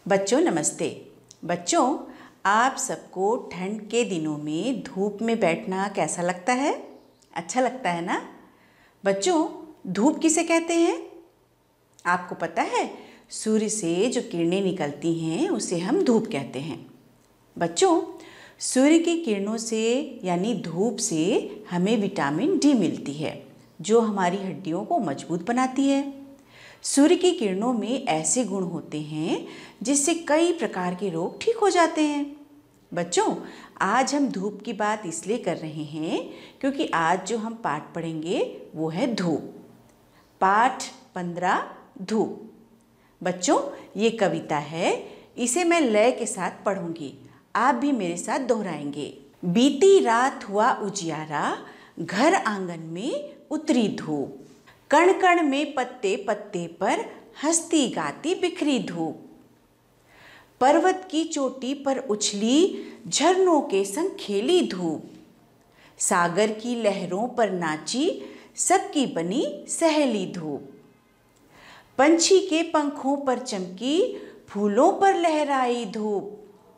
बच्चों नमस्ते। बच्चों, आप सबको ठंड के दिनों में धूप में बैठना कैसा लगता है? अच्छा लगता है ना? बच्चों, धूप किसे कहते हैं? आपको पता है, सूर्य से जो किरणें निकलती हैं उसे हम धूप कहते हैं। बच्चों, सूर्य की किरणों से यानी धूप से हमें विटामिन डी मिलती है, जो हमारी हड्डियों को मजबूत बनाती है। सूर्य की किरणों में ऐसे गुण होते हैं जिससे कई प्रकार के रोग ठीक हो जाते हैं। बच्चों, आज हम धूप की बात इसलिए कर रहे हैं क्योंकि आज जो हम पाठ पढ़ेंगे वो है धूप। पाठ 15 धूप। बच्चों, ये कविता है, इसे मैं लय के साथ पढ़ूंगी, आप भी मेरे साथ दोहराएंगे। बीती रात हुआ उजियारा, घर आंगन में उतरी धूप। कण कण में पत्ते पत्ते पर हंसती गाती बिखरी धूप। पर्वत की चोटी पर उछली, झरनों के संग खेली धूप। सागर की लहरों पर नाची, सबकी बनी सहेली धूप। पंछी के पंखों पर चमकी, फूलों पर लहराई धूप।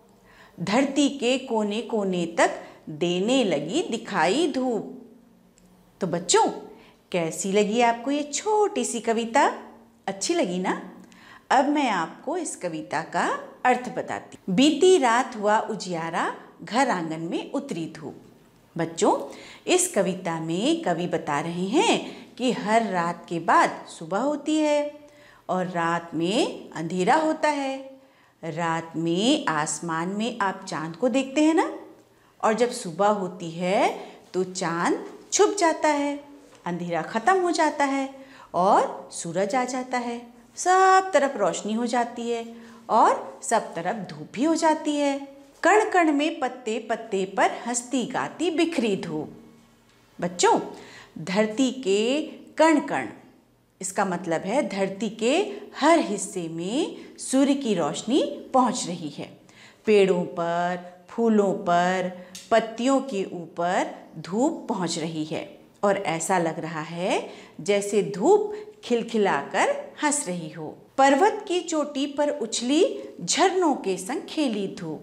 धरती के कोने कोने तक देने लगी दिखाई धूप। तो बच्चों, कैसी लगी आपको ये छोटी सी कविता? अच्छी लगी ना? अब मैं आपको इस कविता का अर्थ बताती। बीती रात हुआ उजियारा, घर आंगन में उतरी धूप। बच्चों, इस कविता में कवि बता रहे हैं कि हर रात के बाद सुबह होती है और रात में अंधेरा होता है। रात में आसमान में आप चांद को देखते हैं ना, और जब सुबह होती है तो चांद छुप जाता है, अंधेरा खत्म हो जाता है और सूरज आ जाता है। सब तरफ रोशनी हो जाती है और सब तरफ धूप भी हो जाती है। कण कण में पत्ते पत्ते पर हंसती गाती बिखरी धूप। बच्चों, धरती के कण कण, इसका मतलब है धरती के हर हिस्से में सूर्य की रोशनी पहुंच रही है। पेड़ों पर, फूलों पर, पत्तियों के ऊपर धूप पहुंच रही है और ऐसा लग रहा है जैसे धूप खिलखिलाकर हंस रही हो। पर्वत की चोटी पर उछली, झरनों के संग खेली धूप।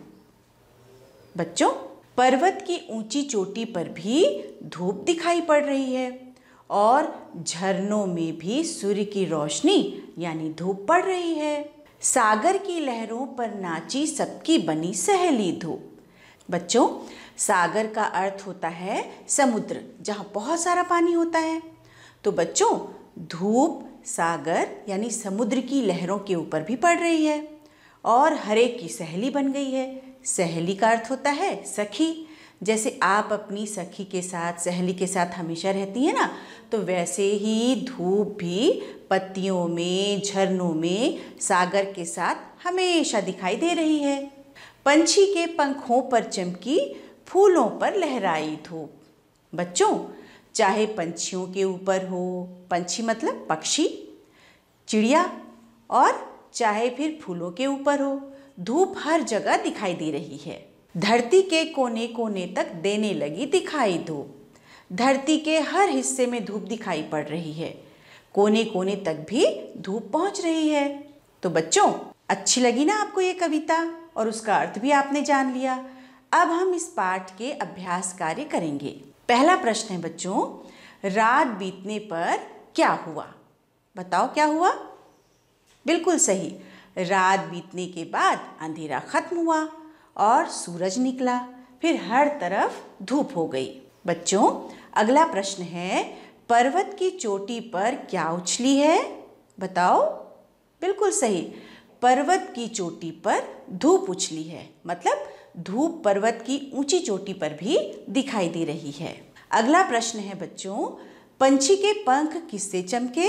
बच्चों, पर्वत की ऊंची चोटी पर भी धूप दिखाई पड़ रही है और झरनों में भी सूर्य की रोशनी यानी धूप पड़ रही है। सागर की लहरों पर नाची, सबकी बनी सहेली धूप। बच्चों, सागर का अर्थ होता है समुद्र, जहाँ बहुत सारा पानी होता है। तो बच्चों, धूप सागर यानी समुद्र की लहरों के ऊपर भी पड़ रही है और हर एक की सहेली बन गई है। सहेली का अर्थ होता है सखी। जैसे आप अपनी सखी के साथ, सहेली के साथ हमेशा रहती हैं ना, तो वैसे ही धूप भी पत्तियों में, झरनों में सागर के साथ हमेशा दिखाई दे रही है। पंछी के पंखों पर चमकी, फूलों पर लहराई धूप। बच्चों, चाहे पंछियों के ऊपर हो, पंछी मतलब पक्षी, चिड़िया, और चाहे फिर फूलों के ऊपर हो, धूप हर जगह दिखाई दे रही है। धरती के कोने कोने तक देने लगी दिखाई धूप। धरती के हर हिस्से में धूप दिखाई पड़ रही है, कोने कोने तक भी धूप पहुंच रही है। तो बच्चों, अच्छी लगी ना आपको ये कविता और उसका अर्थ भी आपने जान लिया। अब हम इस पाठ के अभ्यास कार्य करेंगे। पहला प्रश्न है बच्चों, रात बीतने पर क्या हुआ? बताओ क्या हुआ? बिल्कुल सही, रात बीतने के बाद अंधेरा खत्म हुआ और सूरज निकला, फिर हर तरफ धूप हो गई। बच्चों, अगला प्रश्न है, पर्वत की चोटी पर क्या उछली है? बताओ। बिल्कुल सही, पर्वत की चोटी पर धूप उछली है, मतलब धूप पर्वत की ऊंची चोटी पर भी दिखाई दे रही है। अगला प्रश्न है बच्चों, पंछी के पंख किससे चमके?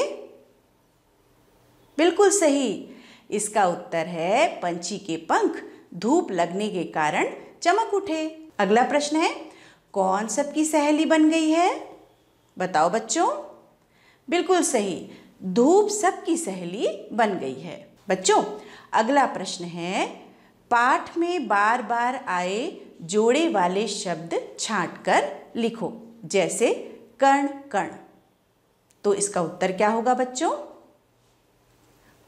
बिल्कुल सही, इसका उत्तर है पंछी के पंख धूप लगने के कारण चमक उठे। अगला प्रश्न है, कौन सबकी सहेली बन गई है? बताओ बच्चों। बिल्कुल सही, धूप सबकी सहेली बन गई है। बच्चों, अगला प्रश्न है, पाठ में बार बार आए जोड़े वाले शब्द छांटकर लिखो, जैसे कण कण। तो इसका उत्तर क्या होगा बच्चों?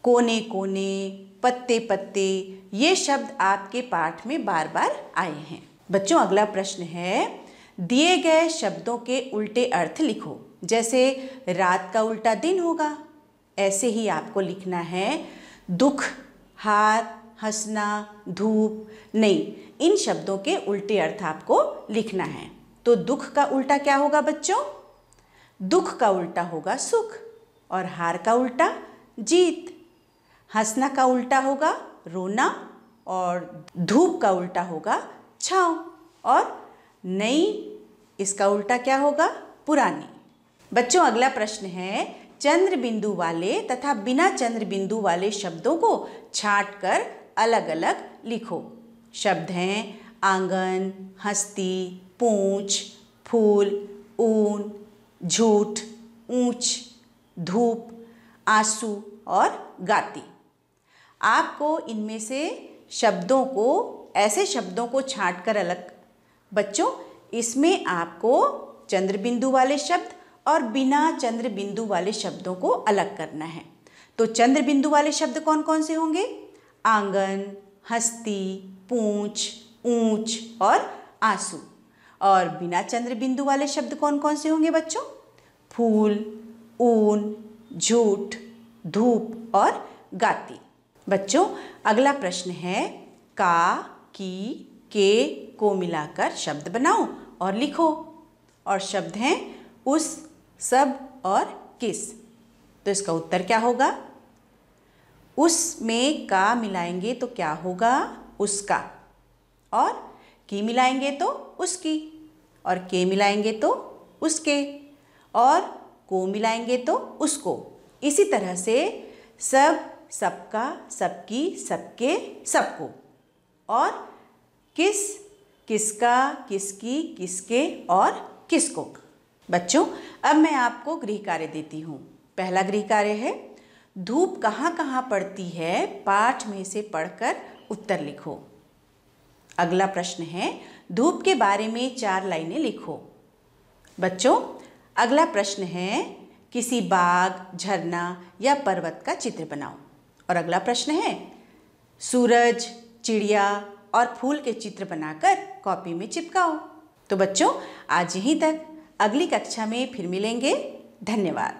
कोने कोने, पत्ते पत्ते, ये शब्द आपके पाठ में बार बार आए हैं। बच्चों अगला प्रश्न है, दिए गए शब्दों के उल्टे अर्थ लिखो। जैसे रात का उल्टा दिन होगा, ऐसे ही आपको लिखना है दुख, हार, हंसना, धूप। नहीं, इन शब्दों के उल्टे अर्थ आपको लिखना है। तो दुख का उल्टा क्या होगा बच्चों? दुख का उल्टा होगा सुख, और हार का उल्टा जीत। हंसना का उल्टा होगा रोना, और धूप का उल्टा होगा छाँव, और नई, इसका उल्टा क्या होगा? पुरानी। बच्चों अगला प्रश्न है, चंद्र बिंदु वाले तथा बिना चंद्र बिंदु वाले शब्दों को छांटकर अलग अलग लिखो। शब्द हैं आंगन, हस्ती, पूंछ, फूल, ऊन, झूठ, ऊंच, धूप, आंसू और गाती। आपको इनमें से शब्दों को, ऐसे शब्दों को छांटकर अलग, बच्चों इसमें आपको चंद्र बिंदु वाले शब्द और बिना चंद्र बिंदु वाले शब्दों को अलग करना है। तो चंद्र बिंदु वाले शब्द कौन कौन से होंगे? आंगन, हस्ती, पूंछ, ऊंच और आंसू। और बिना चंद्र बिंदु वाले शब्द कौन कौन से होंगे बच्चों? फूल, ऊन, झूठ, धूप और गाती। बच्चों अगला प्रश्न है, का, की, के को मिलाकर शब्द बनाओ और लिखो। और शब्द हैं उस, सब और किस। तो इसका उत्तर क्या होगा? उस में का मिलाएंगे तो क्या होगा? उसका। और की मिलाएंगे तो उसकी, और के मिलाएंगे तो उसके, और को मिलाएंगे तो उसको। इसी तरह से सब, सबका, सबकी, सबके, सबको। और किस, किसका, किसकी, किसके और किसको। बच्चों अब मैं आपको गृह कार्य देती हूँ। पहला गृह कार्य है, धूप कहाँ कहाँ पड़ती है, पाठ में से पढ़कर उत्तर लिखो। अगला प्रश्न है, धूप के बारे में 4 लाइनें लिखो। बच्चों अगला प्रश्न है, किसी बाग, झरना या पर्वत का चित्र बनाओ। और अगला प्रश्न है, सूरज, चिड़िया और फूल के चित्र बनाकर कॉपी में चिपकाओ। तो बच्चों आज यहीं तक, अगली कक्षा में फिर मिलेंगे। धन्यवाद।